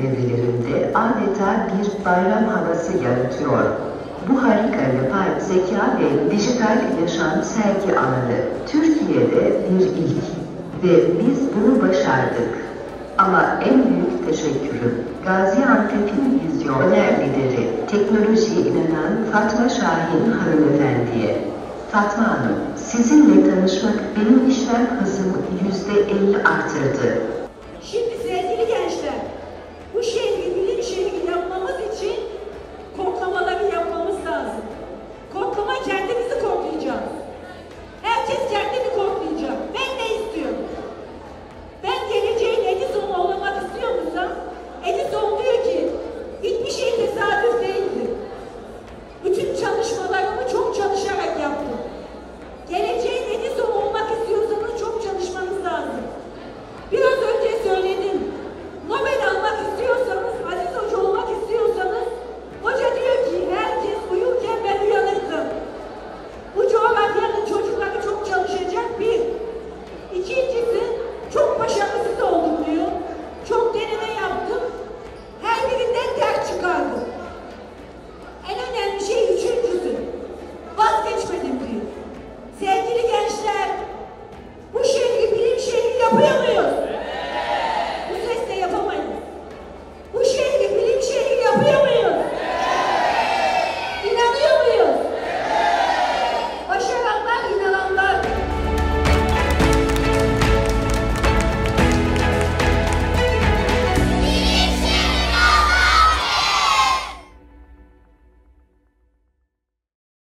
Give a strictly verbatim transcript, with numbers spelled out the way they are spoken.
devrelerinde adeta bir bayram havası yaratıyor. Bu harika yapay zeka ve dijital yaşam sergi alanı Türkiye'de bir ilk ve biz bunu başardık. Ama en büyük teşekkürüm Gaziantep'in vizyoner lideri, teknolojiye inanan Fatma Şahin hanımefendiye. Fatma Hanım, sizinle tanışmak benim işlem hızımı yüzde elli arttırdı.